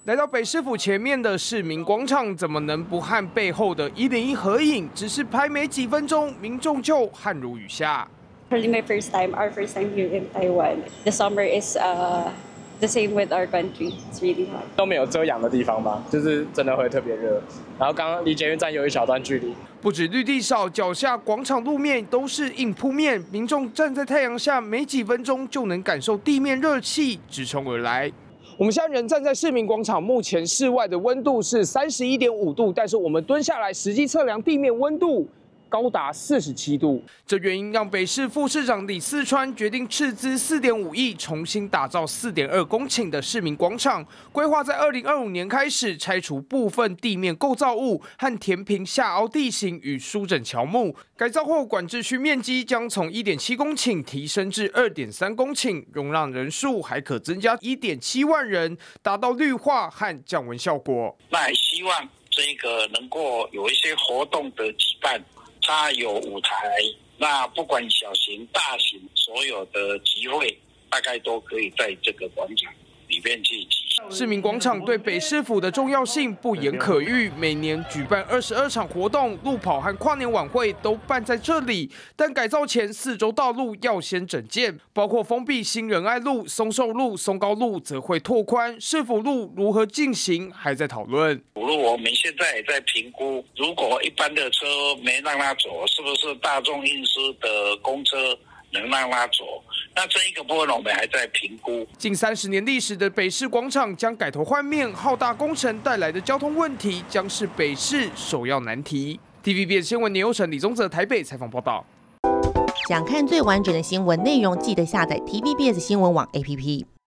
来到北市府前面的市民广场，怎么能不和背后的101合影？只是拍没几分钟，民众就汗如雨下。 Really, our first time here in Taiwan. The summer is the same with our country. It's really hot. 都没有遮阳的地方吧，就是真的会特别热。然后刚刚离捷运站有一小段距离。 不止绿地少，脚下广场路面都是硬铺面，民众站在太阳下没几分钟就能感受地面热气直冲而来。我们现在人站在市民广场，目前室外的温度是31.5度，但是我们蹲下来实际测量地面温度。高达47度，这原因让北市副市长李四川决定斥资4.5亿，重新打造4.2公顷的市民广场，规划在2025年开始拆除部分地面构造物和填平下凹地形与疏整乔木。改造后，管制区面积将从1.7公顷提升至2.3公顷，容让人数还可增加1.7万人，达到绿化和降温效果。 那也希望这个能够有一些活动的举办。它有舞台，那不管小型、大型，所有的集会大概都可以在这个广场里面去举行。 市民广场对北市府的重要性不言可喻，每年举办22场活动，路跑和跨年晚会都办在这里。但改造前4周道路要先整建，包括封闭新仁爱路、松寿路、松高路则会拓宽，市府路如何进行还在讨论。 我们现在也在评估，如果一般的车没让它走，是不是大众运输的公车能让它走？那这一个部分我们还在评估。 近30年历史的北市广场将改头换面，浩大工程带来的交通问题将是北市首要难题。TVBS 新闻牛城李宗泽台北采访报道。 想看最完整的新闻内容，记得下载 TVBS 新闻网 APP。